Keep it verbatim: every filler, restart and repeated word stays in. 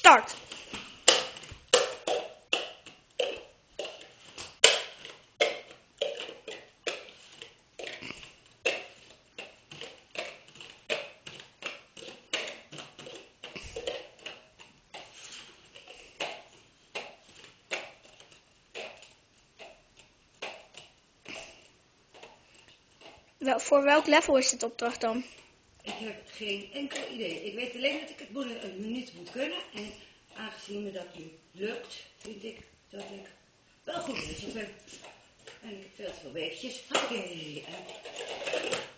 start. Wel, voor welk level is dit opdracht dan? Ik heb geen enkel idee. Ik weet alleen dat ik het binnen een minuut moet kunnen. En aangezien me dat nu lukt, vind ik dat ik wel goed bezig ben. En ik heb veel te veel beetjes. Oké.